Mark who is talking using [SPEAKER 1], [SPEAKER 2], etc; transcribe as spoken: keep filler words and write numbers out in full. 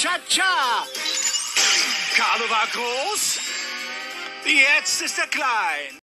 [SPEAKER 1] Cha-cha! Carlo war groß, jetzt ist er klein.